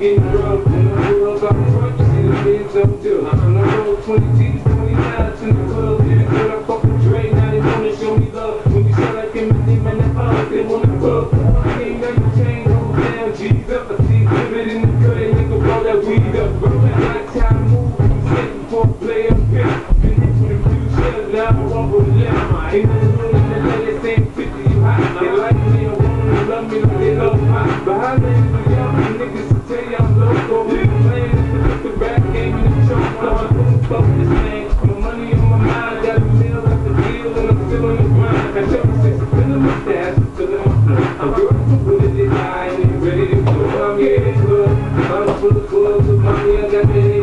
getting rough. When I grew up out front, you see the Benz up too. On the road, 20 G's, 29 in the club. Yeah, girl, I fuck with Dre, now they wanna show me love. When you sell like Eminem and that up, they wanna fuck. I ain't got no chain, hold down, G's up. I see exhibit in the cut, they nigga blow that weed up. Bro, I got time to move, I'm sitting for a play up here. Been hit with a few shells, now I walk with a left. Ain't no rule in the lady saying 50, you hot. They like me, I want them to love me like they love pop. Behind me, y'all niggas will tell you I'm loco. I'm playing with the rap game in the choke. I'm fuck this man. My money on my mind, got a meal at the deal, and I'm still on the grind. I tell me six, feeling my stash, feeling my flow. I'm girl, with it, they high, and they ready to go. I'm getting good. I'm full of clubs with mommy, I got that